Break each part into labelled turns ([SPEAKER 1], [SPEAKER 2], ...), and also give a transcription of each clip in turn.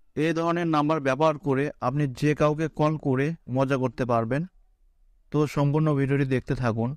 [SPEAKER 1] এই ধরনের নাম্বার ব্যবহার করে আপনি যে কাউকে কল করে মজা করতে পারবেন। তো সম্পূর্ণ ভিডিওটি দেখতে থাকুন।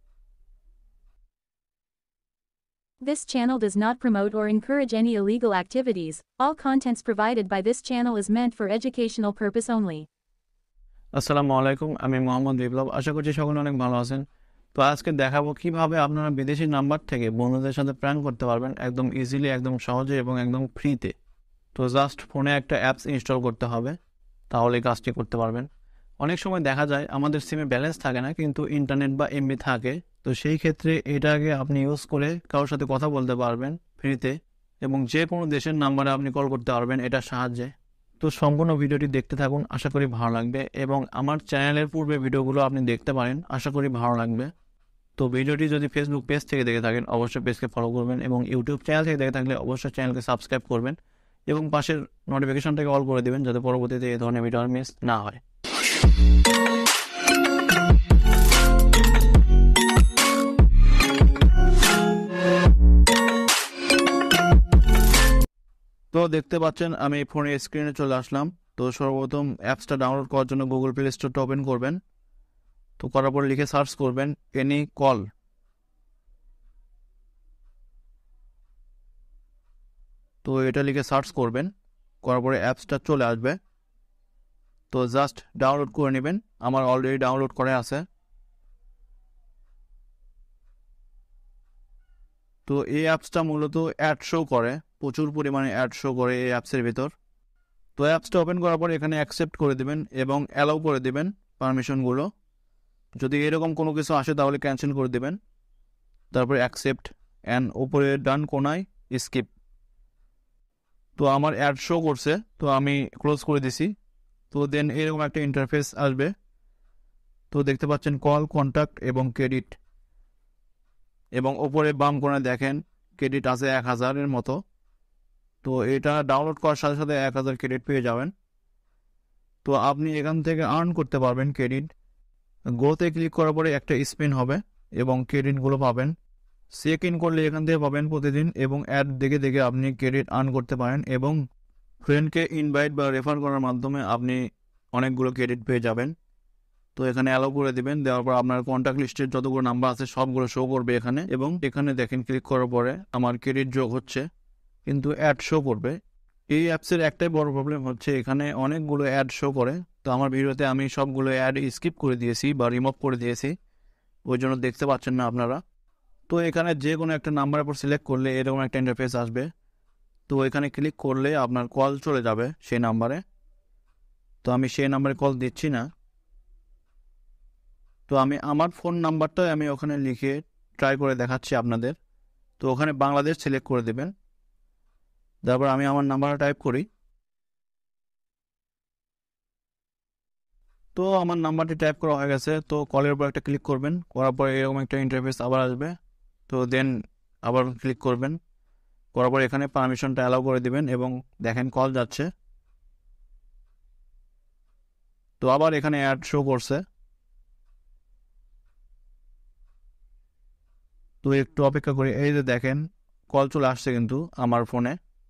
[SPEAKER 2] This channel does not promote or encourage any illegal activities. All contents provided by this channel is meant for educational purpose only.
[SPEAKER 1] আসসালামু আলাইকুম, আমি মোহাম্মদ বিপ্লব। আশা করছি সকলে অনেক ভালো আছেন। তো আজকে দেখাবো কিভাবে আপনারা বিদেশি নাম্বার থেকে বন্ধুদের সাথে প্র্যাঙ্ক করতে পারবেন একদম ইজিলি, একদম সহজে এবং একদম ফ্রিতে। তো জাস্ট ফোনে একটা অ্যাপস ইনস্টল করতে হবে, তাহলে কাজটি করতে পারবেন। অনেক সময় দেখা যায় আমাদের সিমে ব্যালেন্স থাকে না, কিন্তু ইন্টারনেট বা এমবি থাকে। তো সেই ক্ষেত্রে এটাকে আপনি ইউজ করে কারোর সাথে কথা বলতে পারবেন ফ্রিতে, এবং যে কোনো দেশের নাম্বারে আপনি কল করতে পারবেন এটার সাহায্যে। তো সম্পূর্ণ ভিডিওটি দেখতে থাকুন, আশা করি ভালো লাগবে। এবং আমার চ্যানেলের পূর্বে ভিডিওগুলো আপনি দেখতে পারেন, আশা করি ভালো লাগবে। তো ভিডিওটি যদি ফেসবুক পেজ থেকে দেখে থাকেন অবশ্যই পেজকে ফলো করবেন, এবং ইউটিউব চ্যানেল থেকে দেখে থাকলে অবশ্যই চ্যানেলকে সাবস্ক্রাইব করবেন এবং পাশের নোটিফিকেশনটাকে অল করে দেবেন, যাতে পরবর্তীতে এই ধরনের ভিডিও মিস না হয়। তো দেখতে পাচ্ছেন আমি ফোনের স্ক্রিনে চলে আসলাম। তো সর্বপ্রথম অ্যাপসটা ডাউনলোড করার জন্য গুগল প্লে স্টোরটা ওপেন করবেন। তো করার পর লিখে সার্চ করবেন এনি কল। তো এটা লিখে সার্চ করবেন, করার পরে অ্যাপসটা চলে আসবে। তো জাস্ট ডাউনলোড করে নেবেন, আমার অলরেডি ডাউনলোড করা আছে। তো এই অ্যাপসটা মূলত অ্যাড শো করে, প্রচুর পরিমাণে অ্যাড শো করে এই অ্যাপসের ভিতর। তো অ্যাপসটা ওপেন করার পর এখানে অ্যাকসেপ্ট করে দেবেন এবং অ্যালাউ করে দেবেন পারমিশনগুলো। যদি এরকম কোনো কিছু আসে তাহলে ক্যান্সেল করে দেবেন, তারপরে অ্যাকসেপ্ট অ্যান্ড ওপরে ডান কোনায় স্কিপ। তো আমার অ্যাড শো করছে, তো আমি ক্লোজ করে দিছি। তো দেন এরকম একটা ইন্টারফেস আসবে। তো দেখতে পাচ্ছেন কল, কন্ট্যাক্ট এবং ক্রেডিট, এবং ওপরে বাম কোণায় দেখেন ক্রেডিট আছে 1000-এর মতো। তো এটা ডাউনলোড করার সাথে সাথে 1000 ক্রেডিট পেয়ে যাবেন। তো আপনি এখান থেকে আর্ন করতে পারবেন ক্রেডিট। গোতে ক্লিক করার পরে একটা স্পিন হবে এবং ক্রেডিটগুলো পাবেন। চেক ইন করলে এখান থেকে পাবেন প্রতিদিন, এবং অ্যাড দেখে দেখে আপনি ক্রেডিট আর্ন করতে পারেন, এবং ফ্রেন্ডকে ইনভাইট বা রেফার করার মাধ্যমে আপনি অনেকগুলো ক্রেডিট পেয়ে যাবেন। তো এখানে অ্যালাউ করে দিবেন, দেওয়ার পর আপনার কন্ট্যাক্ট লিস্টের যতগুলো নাম্বার আছে সবগুলো শো করবে এখানে। এবং এখানে দেখেন ক্লিক করার পরে আমার ক্রেডিট যোগ হচ্ছে, কিন্তু অ্যাড শো করবে। এই অ্যাপসের একটাই বড় প্রবলেম হচ্ছে এখানে অনেকগুলো অ্যাড শো করে। তো আমার ভিডিওতে আমি সবগুলো অ্যাড স্কিপ করে দিয়েছি বা রিমুভ করে দিয়েছি, ওই জন্য দেখতে পাচ্ছেন না আপনারা। তো এখানে যে কোনো একটা নাম্বারের উপর সিলেক্ট করলে এরকম একটা ইন্টারফেস আসবে। তো এখানে ক্লিক করলে আপনার কল চলে যাবে সেই নাম্বারে। তো আমি সেই নাম্বারে কল দিচ্ছি না। তো আমি আমার ফোন নাম্বারটা আমি ওখানে লিখে ট্রাই করে দেখাচ্ছি আপনাদের। তো ওখানে বাংলাদেশ সিলেক্ট করে দেবেন, তারপর আমি আমার নাম্বারটা টাইপ করি। তো আমার নাম্বারটি টাইপ করা হয়ে গেছে। তো কলের উপর একটা ক্লিক করবেন, করার পর এরকম একটা ইন্টারফেস আবার আসবে। তো দেন আবার ক্লিক করবেন, করার পর এখানে পারমিশনটা অ্যালাউ করে দিবেন, এবং দেখেন কল যাচ্ছে। তো আবার এখানে অ্যাড শো করছে। তো একটু অপেক্ষা করি, এই যে দেখেন কল চলে আসছে কিন্তু আমার ফোনে।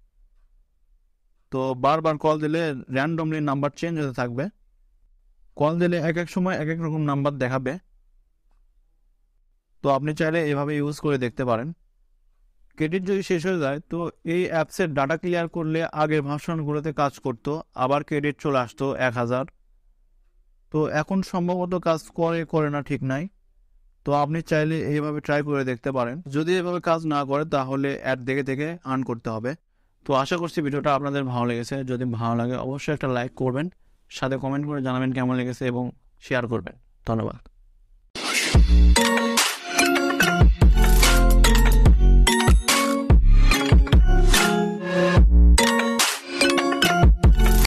[SPEAKER 1] তো বারবার কল দিলে র্যান্ডমলি নাম্বার চেঞ্জ হতে থাকবে। কল দিলে এক এক সময় এক এক রকম নাম্বার দেখাবে। তো আপনি চাইলে এভাবে ইউজ করে দেখতে পারেন। ক্রেডিট যদি শেষ হয়ে যায়, তো এই অ্যাপসের ডাটা ক্লিয়ার করলে আগের ভার্সনগুলোতে কাজ করতো, আবার ক্রেডিট চলে আসতো 1000। তো এখন সম্ভবত কাজ করে না ঠিক নাই। তো আপনি চাইলে এইভাবে ট্রাই করে দেখতে পারেন। যদি এভাবে কাজ না করে তাহলে অ্যাড দেখে দেখে আর্ন করতে হবে। তো আশা করছি ভিডিওটা আপনাদের ভালো লেগেছে। যদি ভালো লাগে অবশ্যই একটা লাইক করবেন, সাথে কমেন্ট করে জানাবেন কেমন লেগেছে, এবং শেয়ার করবেন। ধন্যবাদ।